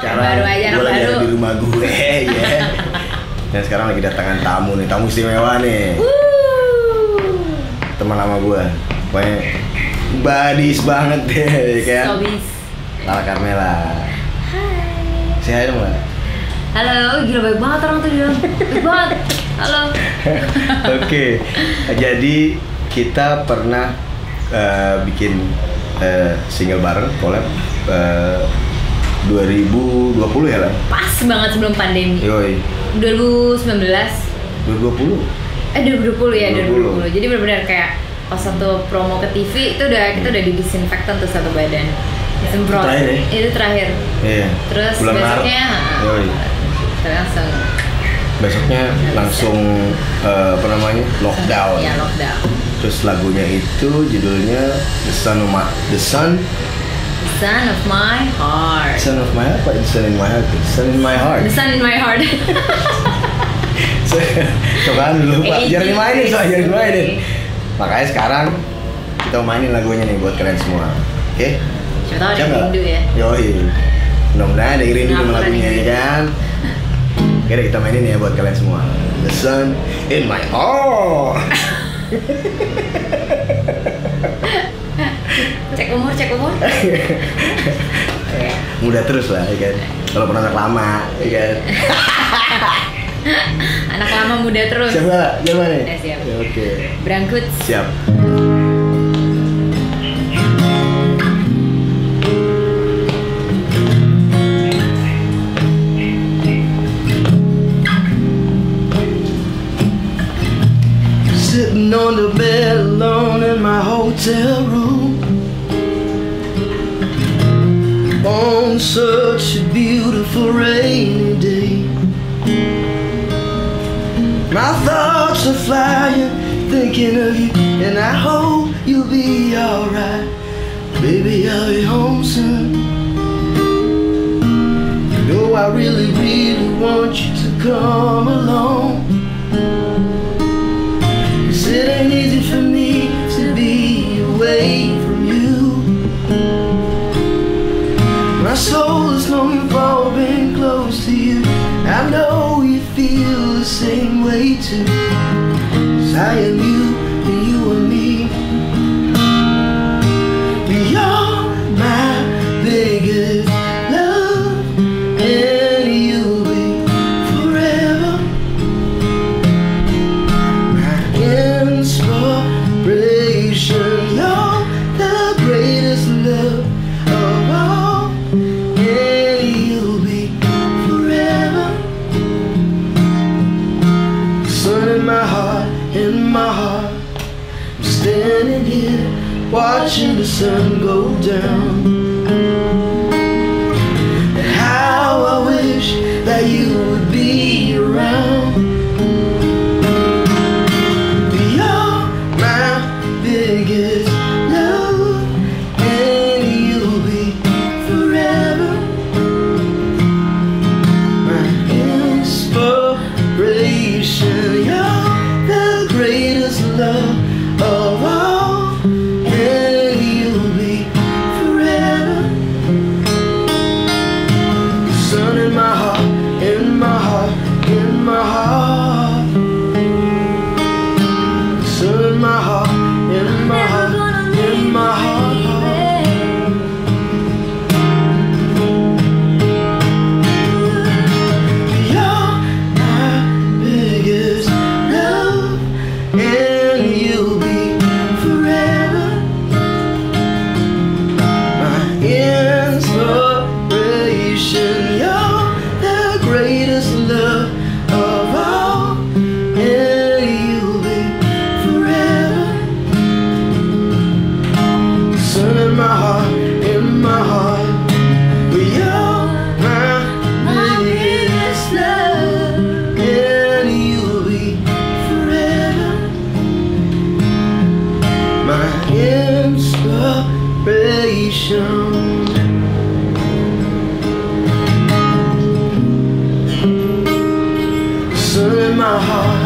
Sekarang baru aja, gue lagi baru. ada di rumah gue, ya. Dan sekarang lagi datangan tamu nih, tamu istimewa nih. Teman lama gue, pokoknya badis banget deh, kan? Sobis. Lala Carmela. Hai. Say hi dong, Mbak. Halo, gila baik banget orang tuh bilang. Baik banget. Halo. Oke, jadi kita pernah bikin single bareng, collab 2020 ya lah. Pas banget sebelum pandemi. Yoi. 2019. 2020. 2020 ya, 2020. 2020. Jadi benar-benar kayak pas satu promo ke TV itu kita udah didisinfektan tuh satu badan. Disemprot. Terakhir ya? Itu terakhir. Iya. Terus Bulan Maret. besoknya Yoi. langsung Besoknya langsung apa namanya? Lockdown. ya lockdown. Terus lagunya itu judulnya The Son of My Son of my heart. Son of My apa? The Son in My Heart. Son in My Heart. The sun in my heart. Coba dulu Pak. Jangan dimainin, jangan dimainin. Oke. Makanya sekarang kita mainin lagunya nih buat kalian semua. Oke? Siapa tahu ada Siap yang nggak? rindu ya. Yoi. Mudah-mudahan ada yang rindu sama Ngapain lagunya ini? ya kan. Oke deh, kita mainin ya buat kalian semua. The Sun in My Heart. Cek umur. Muda terus lah ya kan. Kalau pernah anak lama ya kan. Anak lama muda terus. Siap nggak? Siapa nih? Siap. Ya, oke. Berangkut. Siap. Sitting on the bed alone in my hotel room, on such a beautiful rainy day. My thoughts are flying, thinking of you, and I hope you'll be alright. Baby, I'll be home soon. You know I really, really want you to come along. 'Cause it ain't easy for me to be away from you. My soul is longing for being close to you. I know you feel the same way too. 'Cause I am you and you are me. You're my biggest love, and you'll be forever my inspiration. You're the greatest love of all, and you'll be forever. Sun in my heart, I'm standing here watching the sun go down. And how I wish that you would be around. You're my biggest love, and you'll be forever my inspiration. You're the greatest love of all, and you'll be forever. Sun in my heart, in my heart, in my heart. Sun in my heart, in my heart, in my heart. You're my biggest love, and you'll be forever my inspiration. You're the greatest love of all, and you'll be forever. Sun in my heart, in my heart. You're my biggest love, and you'll be forever my inspiration. Sun in my heart.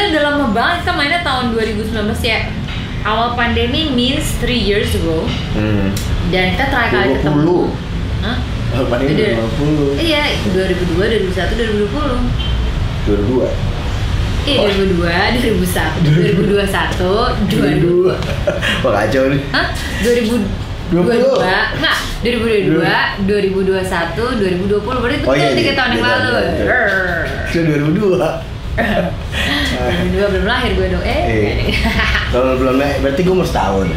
udah lama banget, kita mainnya tahun 2019 ya. Awal pandemi means 3 years ago. Dan kita terakhir kali ketemu. Hah? Awal pandemi 2020. Iya, 2002, 2001, 2020. 2002. Iya, 2002, 2001, 2021, 2002. Wah kacau nih. Hah? 2022? Enggak, 2022, 2021, 2020. Berarti betul 3 tahun yang lalu. Itu 2002. 2002 belum lahir gue dong. Kalau belum lahir, berarti gue mau setahun.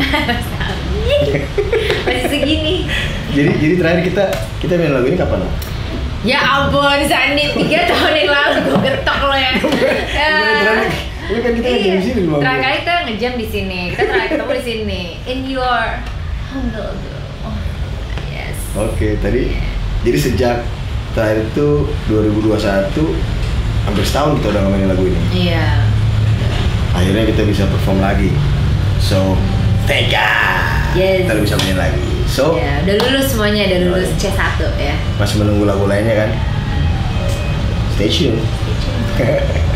Masih segini. Jadi terakhir kita main lagu ini kapan? Ya ampun, Sandi, 3 tahun yang lalu gue getok lo ya. Ini kan kita ngejam di sini loh. Terakhir kali kita ngejam di sini. Kita terakhir ketemu di sini. In your humble girl. Yes. Oke, tadi jadi sejak terakhir itu 2021 hampir setahun kita udah ngomongin lagu ini. Iya. Akhirnya kita bisa perform lagi. So, thank God. Yes. Kita bisa main lagi. So, ya, udah lulus semuanya, udah lulus C1 ya. Masih menunggu lagu lainnya kan? Stay tune.